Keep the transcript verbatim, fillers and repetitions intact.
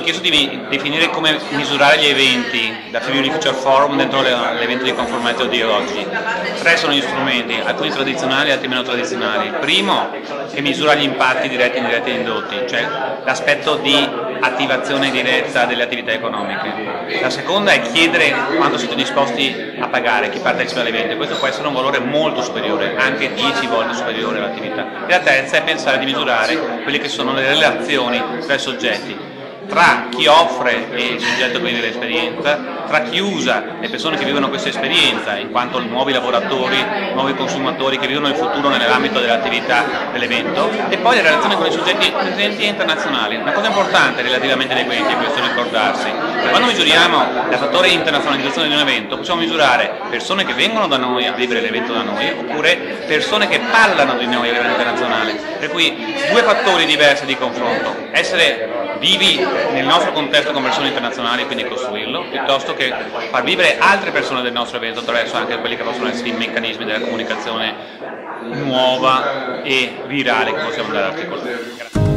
chiesto di definire come misurare gli eventi da Friuli Future Forum dentro l'evento di Conformity di oggi. Tre sono gli strumenti, alcuni tradizionali e altri meno tradizionali. Il primo che misura gli impatti diretti, indiretti e indotti, cioè l'aspetto di attivazione diretta delle attività economiche. La seconda è chiedere quanto siete disposti a pagare chi partecipa all'evento, questo può essere un valore molto superiore, anche dieci volte superiore all'attività. E la terza è pensare di misurare quelle che sono le relazioni tra i soggetti, tra chi offre e il soggetto che vive l'esperienza, tra chi usa le persone che vivono questa esperienza, in quanto nuovi lavoratori, nuovi consumatori che vivono il futuro nell'ambito dell'attività dell'evento, e poi le relazioni con i soggetti presenti e internazionali. Una cosa importante relativamente ai eventi è questo ricordarsi, che quando misuriamo il fattore internazionalizzazione di un evento possiamo misurare persone che vengono da noi a vivere l'evento da noi, oppure persone che parlano di noi a livello internazionale, per cui due fattori diversi di confronto: essere vivi nel nostro contesto con persone internazionali e quindi costruirlo, piuttosto che far vivere altre persone del nostro evento attraverso anche quelli che possono essere i meccanismi della comunicazione nuova e virale che possiamo andare ad articolare.